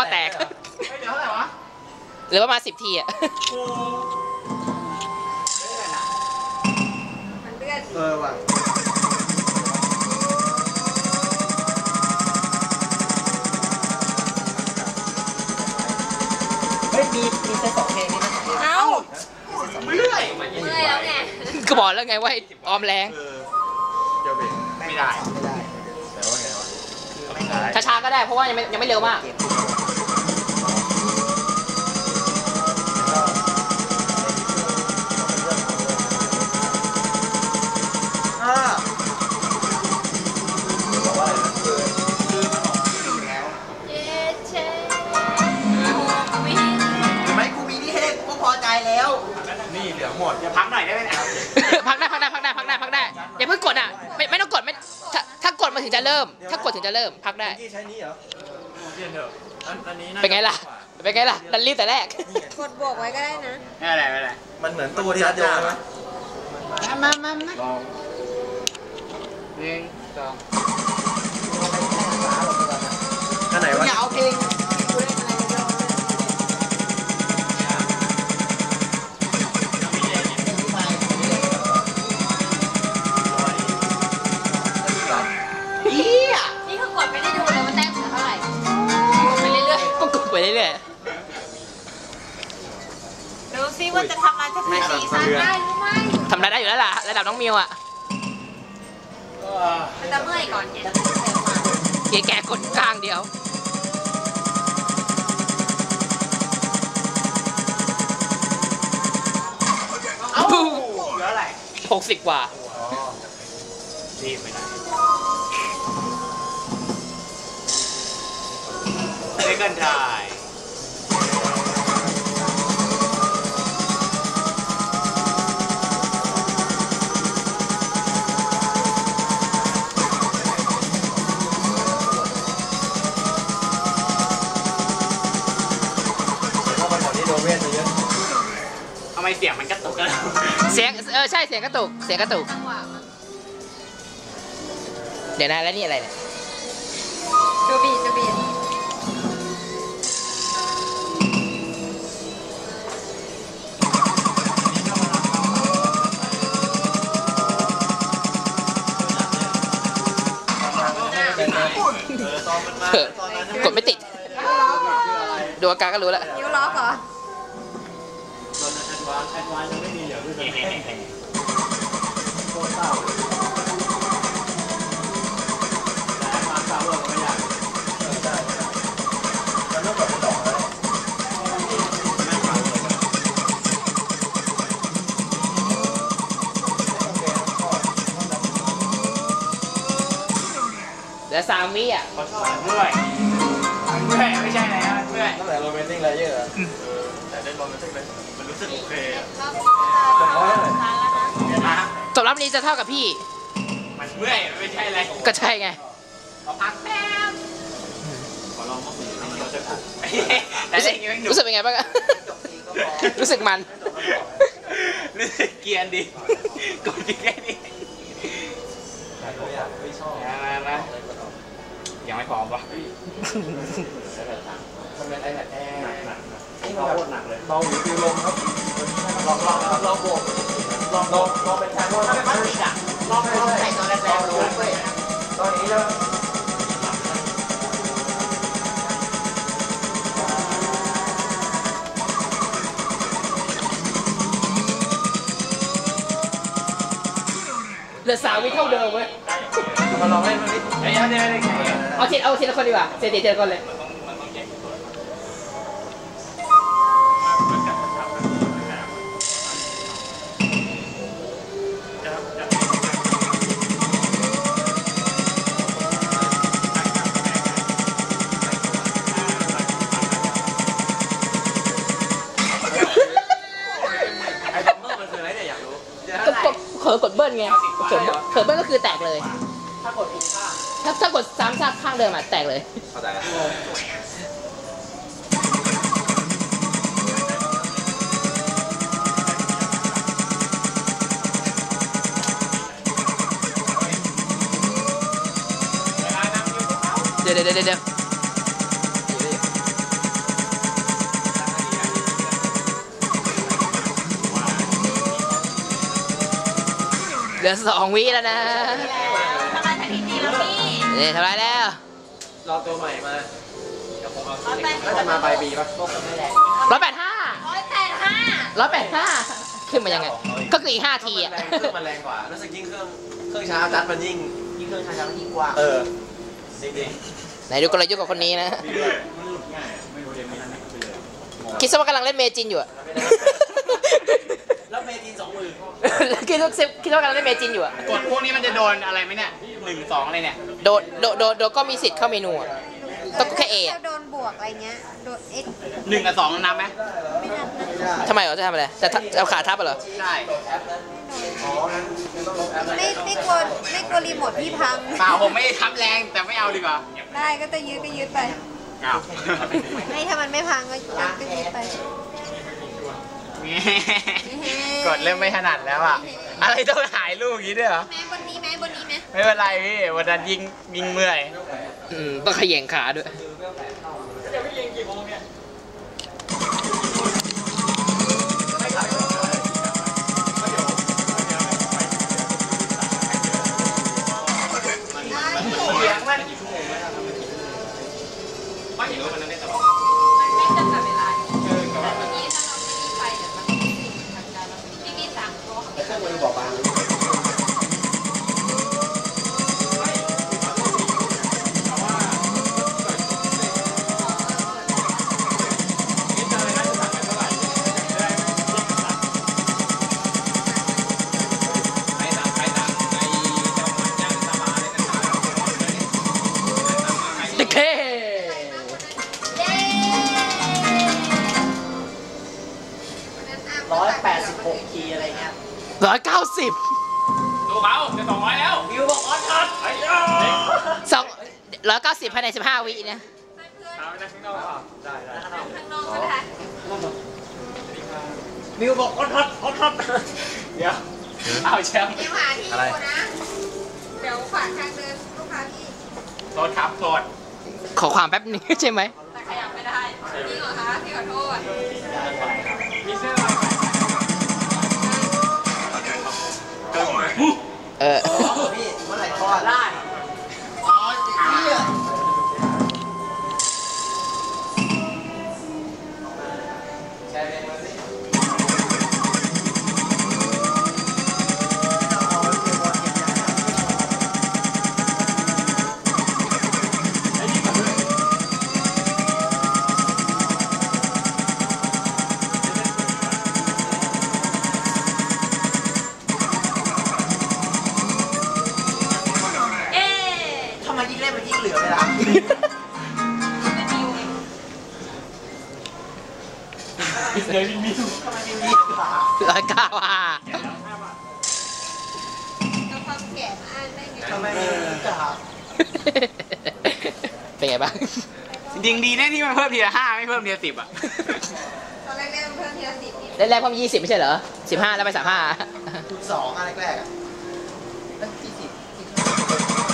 แตกเดี๋ยวเท่าไหร่วะหรือประมาณ10 ทีอ่ะมันเลื่อนว่ะมีเซต2 เพลงนี่นะเอ้าเรื่อยเมื่อยแล้วไงก็บอกแล้วไงว่าให้ออมแรงเดี๋ยวเบรกไม่ได้แต่ว่าไงวะไม่ได้ช้าๆก็ได้เพราะว่ายังไม่เร็วมากเย้เชฟไม่กูมีที่ให้กูพอใจแล้ว นี่เหลือหมดจะพักหน่อยได้ไหมเนี่ยพักได้อย่าเพิ่งกดอ่ะไม่ต้องกดไม่ถ้ากดมาถึงจะเริ่ม ถ้ากดถึงจะเริ่มพักได้ใช้นี้เหรอเปลี่ยนเถอะอันนี้เป็นไงล่ะดันรีบแต่แรกกดบวกไว้ก็ได้นะไม่อะไรมันเหมือนตู้ที่รัดโยนไหมมาลอง1 2อันไหนวะอย่าเอาเพลงนี่คือกดไม่ได้ดูเลยว่าแต้มเหลือเท่าไหร่กดไปเรื่อยก็กดไปเรื่อยๆดูซิว่าจะทำอะไรจะมีสีสันได้หรือไม่ๆทำได้อยู่แล้วล่ะระดับน้องมิวอ่ะมันจะเมื่อยก่อนเนี่ยแกกดข้างเดียวเอ้าเหลืออะไร 60 กว่ารีบไปไหนเล่นกันได้ทำไมเสียงมันกระตุกกันเสียงใช่เสียงกระตุกจังหวะมันเดี๋ยวนะแล้วนี่อะไรเนี่ยดูบีดกดไม่ติด ดูอาการก็รู้แล้วนิ้วล็อกเหรอตอนนั้นแอดวานยังไม่มีเหลือด้วยโคตรเศร้าแต่มาเศร้าเราก็ไม่อยากใช่มันต้องแบบต่อแล้วไม่ฟังเลยเหลือ3 วิอ่ะเขาชอบเมื่อยไม่ใช่อะไรนะเมื่อยตั้งแต่โรแมนติกไลเยอร์แต่เล่นโรแมนติกเลยมันรู้สึกโอเคอะจบรอบนี้จะเท่ากับพี่มันเมื่อยไม่ใช่อะไรก็ใช่ไงขอพักแป๊บขอลองมั่งดิมันเราจะถูกแต่เล่นยังไม่หนุรู้สึกเป็นไงบ้างอะ รู้สึกมันรู้สึกเกรียนดีกดแค่นี้มายังไม่พร้อมปะมันเป็น iPad Air นี่มันแบบหนักเลยเบาหรือฟิวลมครับลองบวกลองเป็นแทนถ้าเป็นพลาสติกอะลองใส่ตอนแรกๆดูด้วยตอนนี้แล้วเหลือ3 วิเท่าเดิมเว้ยมาลองเล่นมันดิเดี๋ยวเอาทีละคนดีกว่าเสียทีละคนเลยไอ้บัมเบอร์มันคืออะไรเนี่ยอยากรู้เผลอกดเบิ้ลไงเผลอเบิ้ลก็คือแตกเลยถ้ากดผิดข้างถ้ากดซ้ำซากข้างเดิมอ่ะแตกเลยเข้าใจแล้วเดี๋ยวเหลือ2 วิแล้วนะทำลายสถิติแล้วพี่นี่ทำไรแล้วรอตัวใหม่มาเดี๋ยวผมเอาน่าจะมาปลายปีป่ะพวกมันไม่แรง 185 185ขึ้นมายังไงก็คืออีก5 ทีอ่ะเครื่องมันแรงกว่ารู้สึกยิ่งเครื่องช้าจัดมันยิ่งเครื่องช้ามันยิ่งกว่าจริงไหนดูกลยุทธ์กับคนนี้นะๆมันหลุดง่ายไม่รู้เรียนไม่ทันไปเลยคิดซะว่ากำลังเล่นเมจินอยู่อะแล้วเมจิน2 มือคิดว่ากำลังเล่นเมจินอยู่อะกดพวกนี้มันจะโดนอะไรไหมเนี่ย1 2อะไรเนี่ยโดก็มีสิทธิ์เข้าเมนูอะต้องแค่ A อะโดนบวกอะไรเงี้ย โดน X 1 กับ 2นับไหมไม่นับนะทำไมเหรอจะทำอะไรจะเอาขาทับเหรอใช่อ๋องั้นต้องลบแอปนะไม่กลัวรีโมทพี่พังเปล่าผมไม่ได้ทับแรงแต่ไม่เอาดีกว่าได้ก็จะยืดไปอ้าวไม่ถ้ามันไม่พังก็ยืดไปกดเริ่มไม่ถนัดแล้วอ่ะ อะไรต้องหายลูกอย่างนี้ด้วยเหรอแม่บนนี้ไหมไม่เป็นไรพี่วันนั้นยิงเมื่อยต้องเขย่งขาด้วยเสียงมันไม่เห็นว่ามันนั่นได้ตลอดมันไม่จำกัดเวลาแต่ทีนี้ถ้าเราไม่รีบไปเดี๋ยวมันไม่ถึงทางการพี่มีสั่งโต๊ะเครื่องมันบอกบางโอเค 186 คีย์อะไรเงี้ย 190 ดูเขาจะ200แล้ววิวบอกออนทัด 190ภายใน15 วินะเอาไปนั่งข้างนอกได้ข้างนอกก็ได้วิวบอกออนทัดเดี๋ยวเอาแชมป์เดี๋ยวหาที่อยู่นะ เดี๋ยวฝากทางเดินลูกค้าพี่โทษครับโทษขอความแป๊บนึงใช่ไหมแต่ขยับไม่ได้จริงเหรอคะพี่ขอโทษมีเสื้อลายใหม่พี่เมื่อไหร่คลอดได้ใช่เลยมาสิทำไมยิ่งเล่นมันยิ่งเหลือเวลาเดี๋ยวมีทำไมมีกว่า 109อ่ะก็ความแก่อ้างได้ไงทำไมมีกว่าเป็นไงบ้างจริงๆดีนะที่มันเพิ่มทีละ5ไม่เพิ่มทีละ10อ่ะตอนแรกเริ่มเพิ่มทีละ10นิดแรกๆความ20ไม่ใช่เหรอ 15 แล้วไปจุด2อะไรแรกๆอ่ะที่10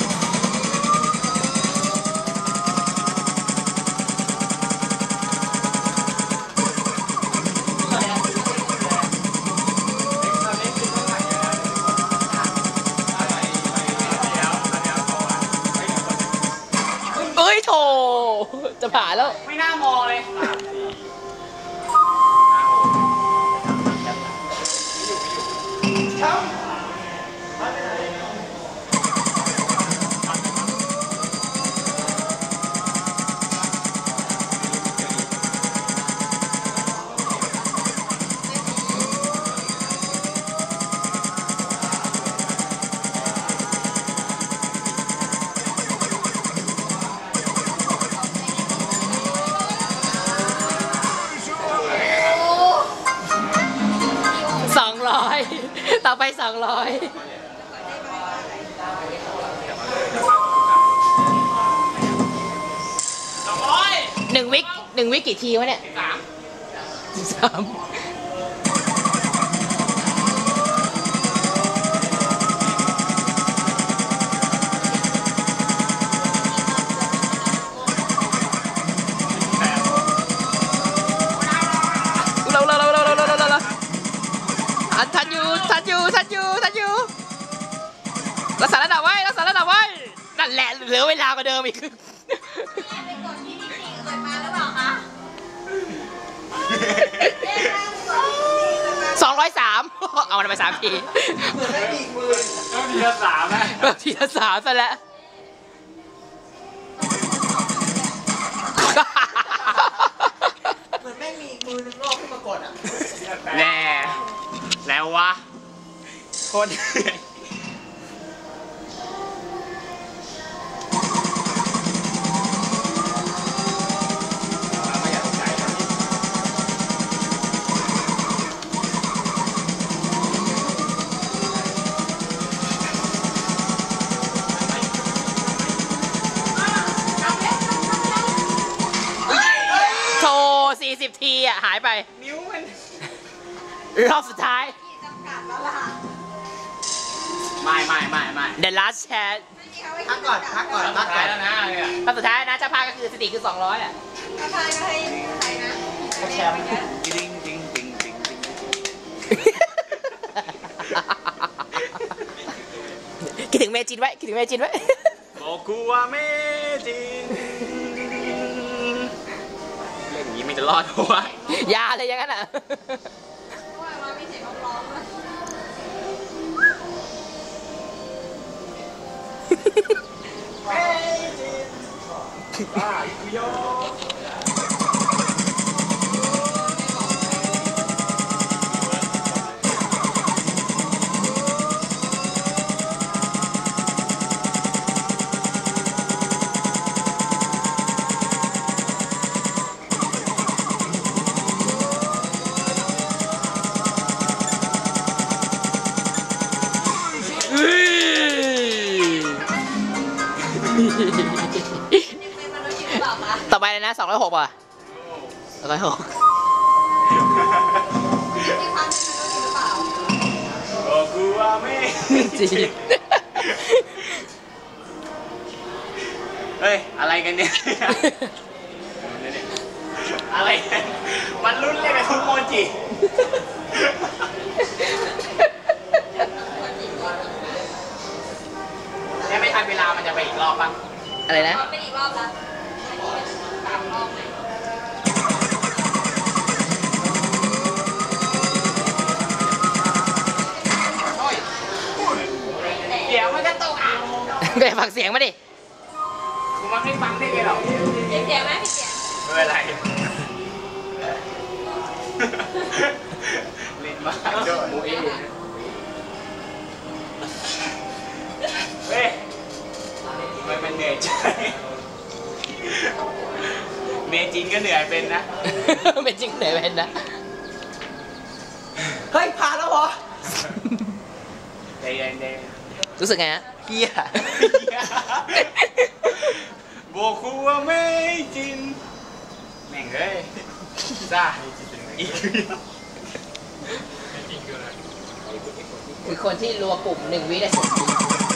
35เอ้ยโถจะผ่านแล้วไม่น่ามองเลย 200 ต่อไป 200 1 วิกี่ทีวะเนี่ย 3เราทันอยู่แหละเหลือเวลากว่าเดิมอีกไปกดที่นี่จริงเกิดมาหรือเปล่าคะ 203 เอามันไป3 ทีเหมือนไม่มีมือต้องทีละสามนะทีละ3ซะแล้วเหมือนไม่มีมือนึงรอบขึ้นมากดอ่ะแน่แล้ววะโคตรเหนื่อยโทร40 ทีอ่ะ หายไปนิ้วมันรอบสุดท้ายจำกัดแล้วล่ะไม่ The last chat ไม่มีเขาไว้พักก่อนพักก่อนพักก่ตาอย นแล้วนะเนี่ยรอบสุดท้ายนะเจ้าภาพก็คือสติคือ200อ่ะกระพายก็ให้ใครนะแชมป์จริงจริงจริงจริงคิดถึงเมจินไว้ คิดถึงเมจินไว้บอกกูว่าไม่จริงเล่นอย่างนี้ไม่จะรอดเพราะว่ายาเลยอย่างนั้นอ่ะว่าว่ามีเสียงร้องด้วยบ้าอีกโยนี่เป็นมนุษย์จริงหรือเปล่าคะต่อไปเลยนะ206ป่ะ206 มีความเป็นมนุษย์จริงหรือเปล่าบอกกูว่าไม่จริงเฮ้ย อะไรกันเนี่ย อะไรกันมันรุ่นเรียกกันทุกโมจิยังไม่ทันเวลามันจะไปอีกรอบปะอะไรนะเป็นอีกรอบละอันนี้เป็น3 รอบไหมโอ้ยเดี๋ยวมันก็ตกอ่ะก็อย่าฟังเสียงมาดิกูมันไม่ฟังได้ไงหรอกมีเสียงไหมมีเสียงไม่เป็นไรเล่นมากโดนมูเอเฮ้ยมันเหนื่อยใจเมจินก็เหนื่อยเป็นนะเป็นจริงเหนื่อยเป็นนะเฮ้ยผ่านแล้วเหรอใจเย็นรู้สึกไงฮะเฮียโบคุว่าไม่จินแม่งเอ้ยจ้าอีกคือคนที่รัวปุ่ม1 วิได้10 ที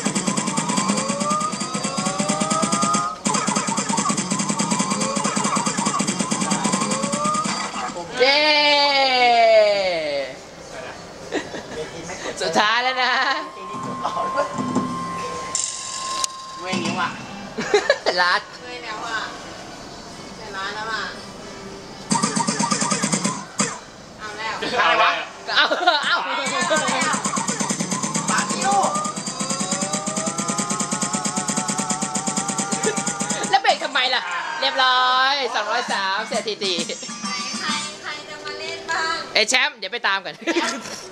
เย้สุดท้ายแล้วนะเว้ยนิ้วอ่ะลัดเลยแล้วอ่ะแต่ร้านแล้วอ่ะเอาแล้วอะไรวะเอาเอาปาคิโอแล้วเบรกทำไมล่ะ เรียบร้อย203 เสร็จทีใครจะมาเล่นบ้างไอ้แชมป์เดี๋ยวไปตามกัน